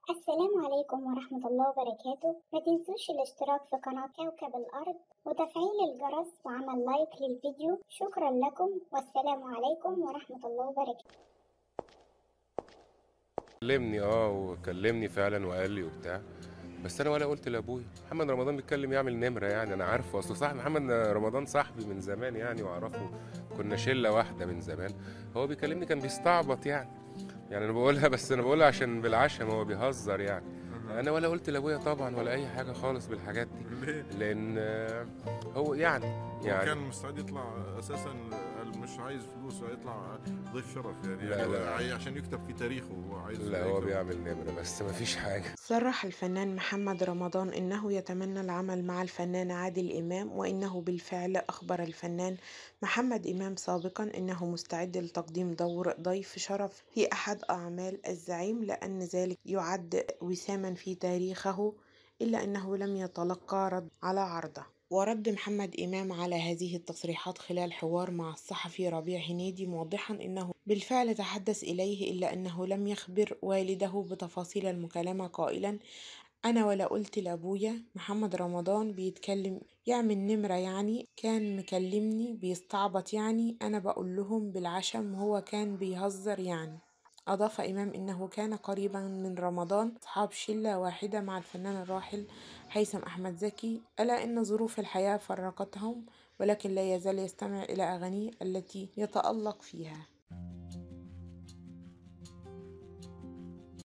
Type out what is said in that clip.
السلام عليكم ورحمة الله وبركاته. ما تنسوش الاشتراك في قناة كوكب الأرض وتفعيل الجرس وعمل لايك للفيديو. شكرا لكم والسلام عليكم ورحمة الله وبركاته. كلمني وكلمني فعلا وقال لي وبتاع. بس انا ولا قلت لابويا. محمد رمضان بيتكلم يعمل نمره، يعني انا عارفه، اصل صاحب محمد رمضان صاحبي من زمان يعني واعرفه، كنا شله واحده من زمان. هو بيكلمني كان بيستعبط يعني انا بقولها، بس انا بقولها عشان بالعشم، هو بيهزر يعني. أها. انا ولا قلت لابويا طبعا ولا اي حاجه خالص بالحاجات دي، ليه؟ لان هو يعني هو يعني كان مستعد يطلع اساسا، قال مش عايز فلوس، يطلع ضيف شرف يعني لا هو لا عشان يكتب في تاريخه، هو عايز لا، هو يكتب. بيعمل نمره بس مفيش حاجه. صرح الفنان محمد رمضان إنه يتمنى العمل مع الفنان عادل إمام، وإنه بالفعل أخبر الفنان محمد إمام سابقا إنه مستعد لتقديم دور ضيف شرف في أحد أعمال الزعيم، لأن ذلك يعد وساما في تاريخه، إلا أنه لم يتلقى رد على عرضه. ورد محمد إمام على هذه التصريحات خلال حوار مع الصحفي ربيع هنيدي، موضحا أنه بالفعل تحدث إليه، إلا أنه لم يخبر والده بتفاصيل المكالمة، قائلا: أنا ولا قلت لأبويا. محمد رمضان بيتكلم يعمل نمرة، يعني كان مكلمني بيستعبط، يعني أنا بقول لهم بالعشم، هو كان بيهزر يعني. أضاف إمام إنه كان قريبا من رمضان، أصحاب شلة واحدة مع الفنان الراحل هيثم أحمد زكي، ألا إن ظروف الحياة فرقتهم، ولكن لا يزال يستمع إلى أغانيه التي يتألق فيها.